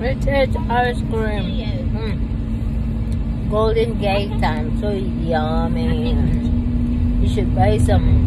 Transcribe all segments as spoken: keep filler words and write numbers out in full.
It is ice cream. Mm. Golden Gate time. So yummy. You should buy some.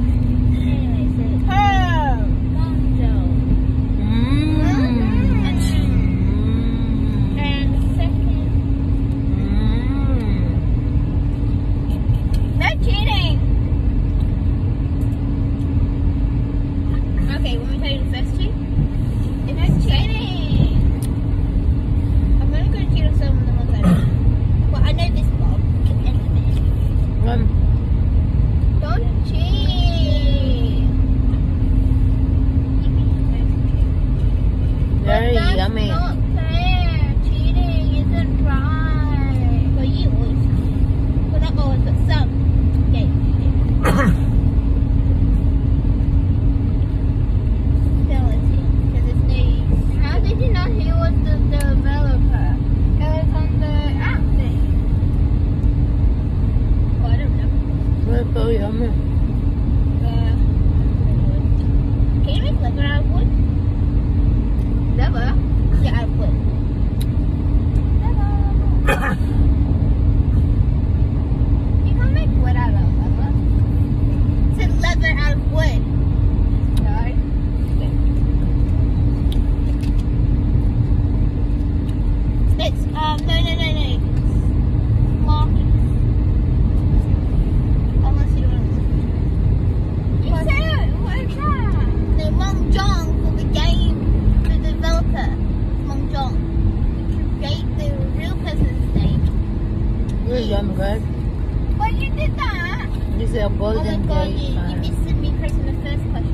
Very yummy. Not fair. Cheating isn't right. For you, always. Well, not always, but some. Okay. How did you know he was the developer? It was on the app thing. Oh, I don't know. That's so yummy. Uh, can you make liquor out of wood? Never. Yeah, I would. Never. You can make wood out of leather. It said leather out of wood. Sorry. It's, um, no, no, no, no. Markers. Unless you don't want to. You said it. What is that? The Mong Jong for the game. Developer, Mong Jong, create the real person's name. Really yummy, guys. But you did that. This is a Oh my Golden god, Gate you, you time. missed me, Chris, in the first question.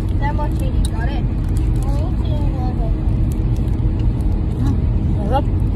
Got it. Sarap.